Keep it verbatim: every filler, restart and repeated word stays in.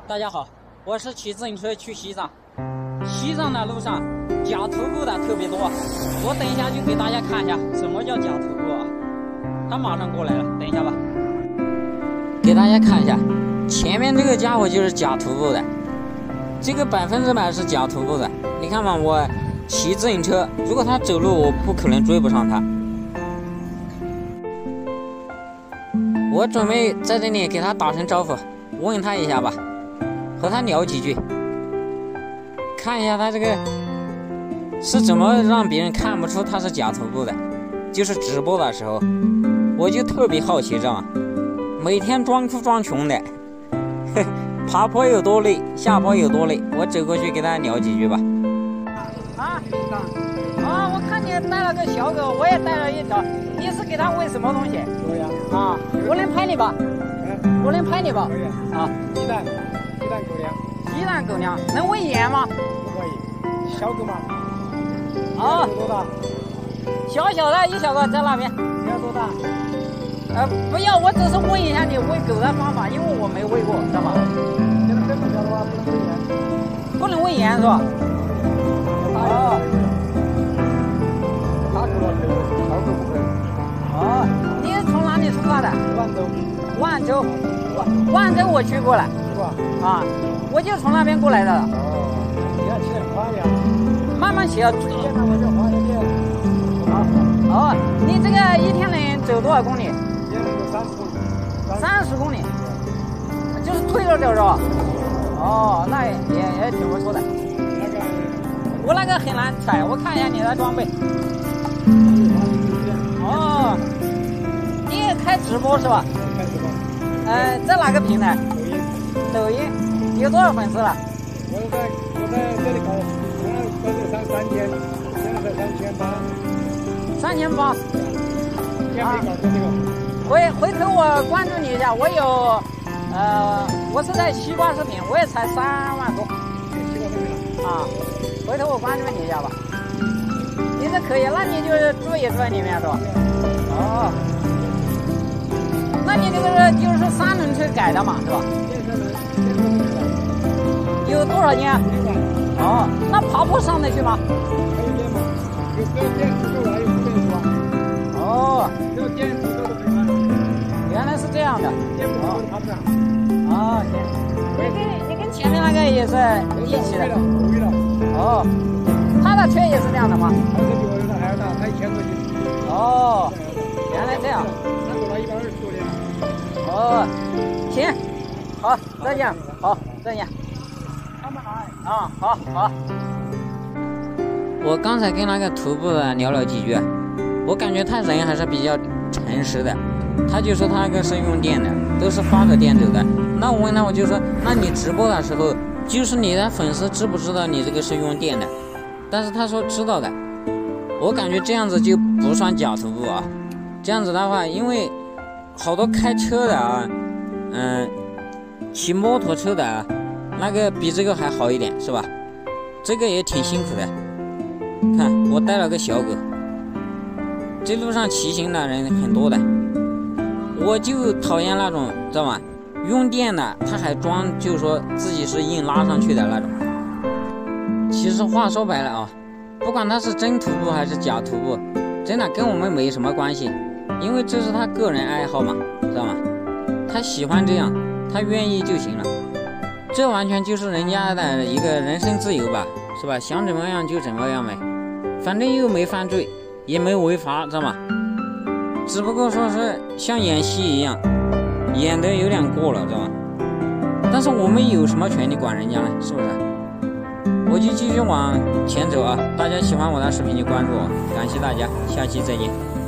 大家好，我是骑自行车去西藏。西藏的路上假徒步的特别多，我等一下就给大家看一下什么叫假徒步啊。他马上过来了，等一下吧。给大家看一下，前面这个家伙就是假徒步的，这个百分之百是假徒步的。你看嘛，我骑自行车，如果他走路，我不可能追不上他。我准备在这里给他打声招呼，问他一下吧，和他聊几句，看一下他这个是怎么让别人看不出他是假徒步的。就是直播的时候，我就特别好奇，知道吗？每天装哭装穷的，爬坡有多累，下坡有多累，我走过去给他聊几句吧。啊啊！我看你带了个小狗，我也带了一条。你是给它喂什么东西？ 对呀。 啊，我能拍你吧？嗯，我能拍你吧？ 可以。 啊， 鸡蛋，鸡蛋狗粮。 鸡蛋狗粮能喂盐吗？ 不可以。小狗嘛。 啊。 多大？ 小小的一小个在那边。 你要多大？ 呃，不要，我只是问一下你喂狗的方法，因为我没喂过，知道吗？ 现在这么小的话不能喂盐。 不能喂盐是吧？哦。 大狗了可以，小狗不可以。 哦，你是从哪里出发的？ 万州。 万州。万万州我去过了。 是吧？ 啊，我就从那边过来的。 哦，你要骑得快呀。 慢慢骑啊。 一天呢我就花一点。 好。哦，你这个一天能走多少公里？ 一天能走三十公里。 三十公里。就是退了点是吧？哦，那也也也挺不错的。 那个， 我那个很难踩，我看一下你的装备。哦，你也开直播是吧？ 开直播。 呃，在哪个平台？ 抖音。 抖音。有多少粉丝了？ 我在我在这里搞，原来搞这三三千，现在才三千八。 三千八。 现在没搞过这个。 回回头我关注你一下，我有，呃，我是在西瓜视频，我也才三万多。 西瓜视频。 啊，回头我关注你一下吧。你这可以，那你就是住也住在里面是吧？哦。那你这个是就是三轮车改的嘛，是吧？有多少间？哦，那爬坡上得去吗？ 还有电吗？有这个电池够了，还有不电池啊？ 哦， 这个电池够都可以吗？ 原来是这样的。 电不够爬不上。 哦，行。你跟你跟前面那个也是一起的。 对的。 哦，他的车也是这样的吗？ 他这比我的还要大，他一千多斤。 哦，原来这样。 他走了一百二十多年。 哦，行，好，再见，好，再见。 他们来。 啊，好好。我刚才跟那个徒步的聊了几句，我感觉他人还是比较诚实的。他就说他那个是用电的，都是发个电走的。那我问他，我就说，那你直播的时候，就是你的粉丝知不知道你这个是用电的？但是他说知道的。我感觉这样子就不算假徒步啊。这样子的话，因为好多开车的啊，嗯，骑摩托车的啊，那个比这个还好一点，是吧？这个也挺辛苦的。看，我带了个小狗，这路上骑行的人很多的，我就讨厌那种，知道吗？用电的他还装，就是说自己是硬拉上去的那种。其实话说白了啊，不管他是真徒步还是假徒步，真的跟我们没什么关系。因为这是他个人爱好嘛，知道吗？他喜欢这样，他愿意就行了。这完全就是人家的一个人身自由吧，是吧？想怎么样就怎么样呗，反正又没犯罪，也没违法，知道吗？只不过说是像演戏一样，演得有点过了，知道吗？但是我们有什么权利管人家呢？是不是？我就继续往前走啊！大家喜欢我的视频就关注我，感谢大家，下期再见。